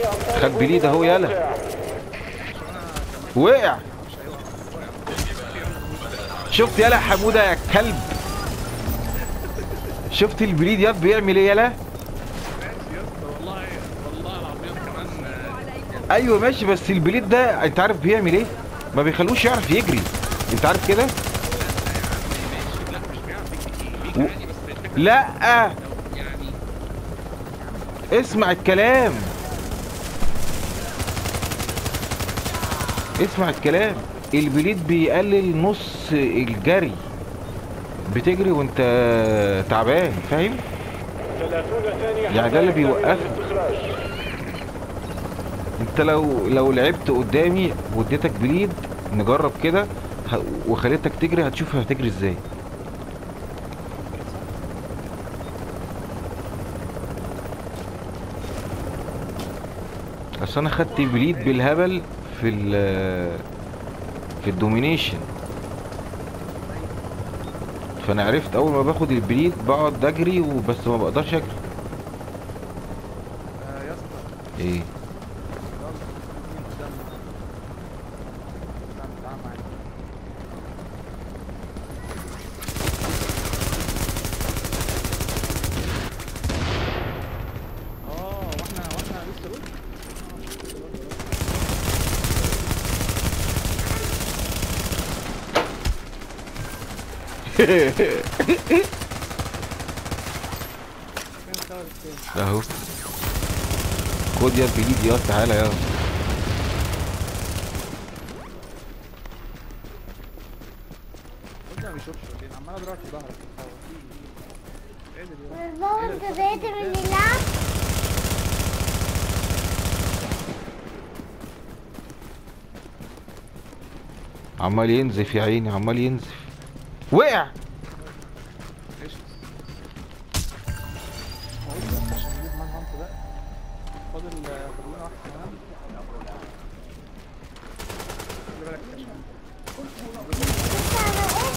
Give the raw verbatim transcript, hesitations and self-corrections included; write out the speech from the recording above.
خد بليد اهو يالا. وقع. شفت يالا حموده يا كلب؟ شفت البليد ياض بيعمل ايه يالا؟ والله والله العظيم كمان. ايوه ماشي، بس البليد ده انت عارف بيعمل ايه؟ ما بيخلوش يعرف يجري، انت عارف كده؟ لا مش بيعرف يجري بيجري عادي، بس الفكره لا يعني اسمع الكلام، اسمع الكلام. البليد بيقلل نص الجري، بتجري وانت تعبان، فاهم؟ يعني ده اللي بيوقفك. انت لو لو لعبت قدامي واديتك بليد نجرب كده ه- وخليتك تجري، هتشوف هتجري ازاي. اصل انا خدت بليد بالهبل في ال في الدومينيشن، فانا عرفت اول ما باخد البليد بقعد اجري وبس، ما بقدرش اجري. آه يا اسطى، ايه؟ يلا مين قدامنا؟ تعال تعال معايا. اه واحنا واحنا لسه روح. فين الخبر التاني؟ اهو خد يا بليد يا تعالى يا. قلت ما بيشوفش ولا ايه؟ عمال اضربك في ظهرك في الهوا. ايه ده يا بابا انت زهقت من اللعب؟ عمال ينزف يا عيني، عمال ينزف. وقع. ايش؟ ما قلت بس عشان نجيب مان هانت بقى. فاضل فاضل لنا واحد